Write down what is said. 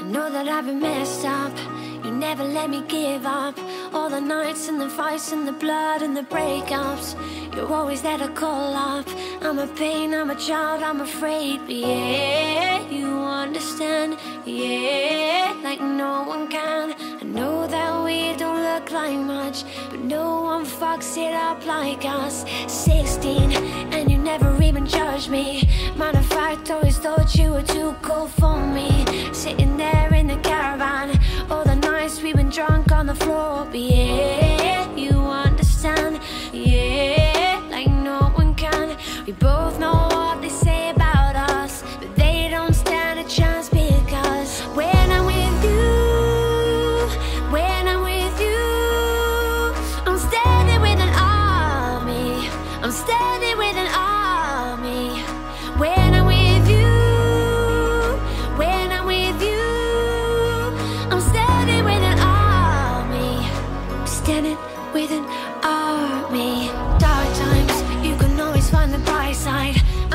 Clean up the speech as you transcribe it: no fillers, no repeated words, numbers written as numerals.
know that I've been messed up. You never let me give up. All the nights and the fights and the blood and the breakups, you're always there to call up. I'm a pain, I'm a child, I'm afraid, but yeah, you understand, yeah, like no one can. I know that we don't look like much, but no one fucks it up like us. 16, and you never even judged me. Matter of fact, always thought you were too cool for me. Sitting there in the caravan, all the nights we've been drunk on the floor, but yeah, you understand, yeah, like no one can. We both know what they say about us, but they don't stand a chance, because when I'm with you, when I'm with you, I'm standing with an army, I'm standing with an army. When I'm with you, when I'm with you, I'm standing with an army, I'm standing with an army. Dark times, you can always find the bright side.